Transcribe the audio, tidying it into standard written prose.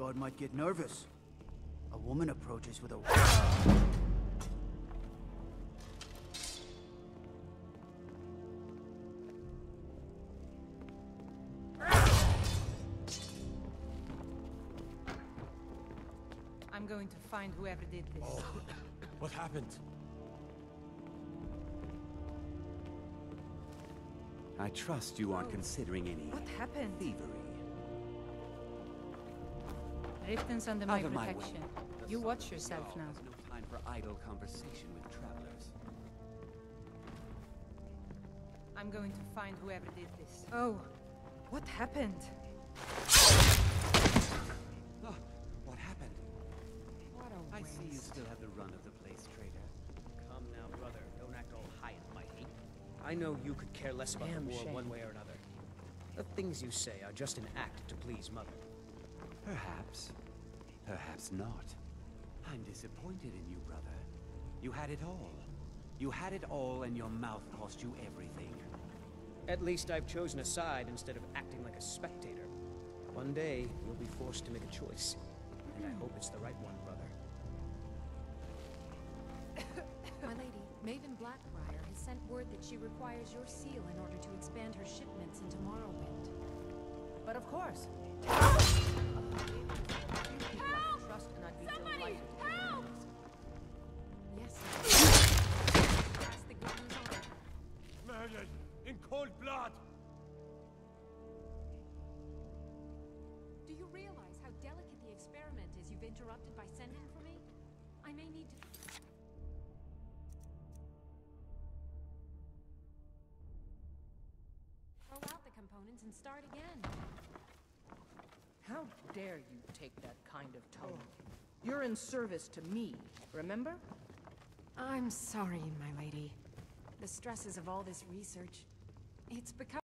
guard might get nervous. A woman approaches with a... I'm going to find whoever did this. Oh, what happened? I trust you aren't considering any What happened? thievery. Riften's under my Out of my way. protection. You watch yourself now. There's no time for idle conversation with travelers. I'm going to find whoever did this. Oh, what happened? Oh, what happened? What a I waste. see you still have the run of the place, traitor. Come now, brother. Don't act all high and mighty. I know you could care less about the war one way or another. The things you say are just an act to please Mother. Perhaps. Perhaps not. I'm disappointed in you, brother. You had it all. You had it all, and your mouth cost you everything. At least I've chosen a side instead of acting like a spectator. One day, you'll be forced to make a choice. And I hope it's the right one, brother. My lady, Maven Blackbriar has sent word that she requires your seal in order to expand her shipments into Morrowind. But of course. Help! Trust and I'd be Somebody! delighted. Help! Yes, pass the good news on. Murdered in cold blood! Do you realize how delicate the experiment is you've interrupted by sending for me? I may need to... throw out the components and start again. How dare you take that kind of tone? You're in service to me, remember? I'm sorry, my lady. The stresses of all this research. It's become